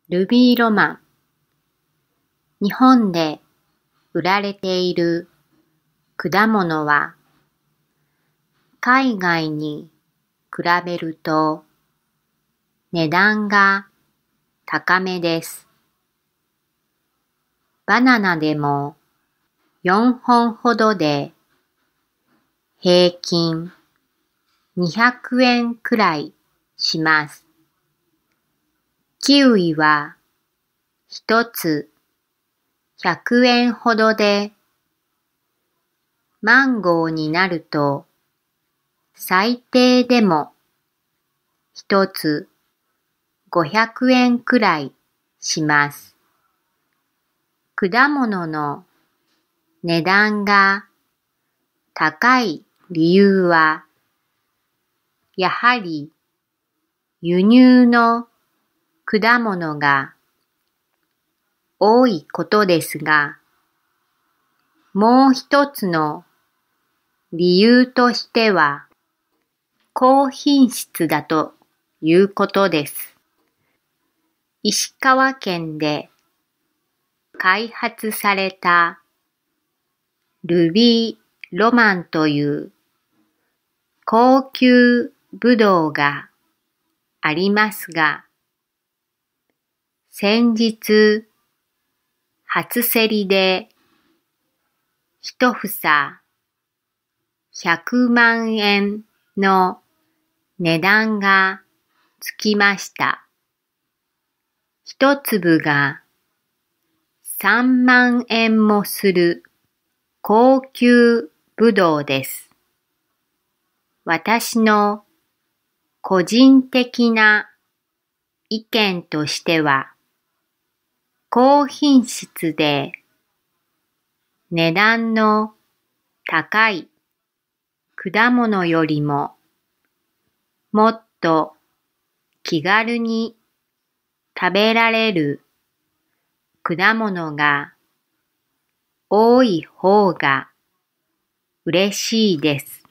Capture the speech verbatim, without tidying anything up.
ルビーロマン。日本で売られている果物は海外に比べると値段が高めです。バナナでもよんほんほどで平均にひゃくえんくらいします。キウイは一つひゃくえんほどで、マンゴーになると最低でも一つごひゃくえんくらいします。果物の値段が高い理由は、やはり輸入の果物が多いことですが、もう一つの理由としては、高品質だということです。石川県で開発されたルビーロマンという高級ぶどうがありますが、先日初競りで一房ひゃくまんえんの値段がつきました。一粒がさんまんえんもする高級ぶどうです。私の個人的な意見としては、高品質で値段の高い果物よりももっと気軽に食べられる果物が多い方が嬉しいです。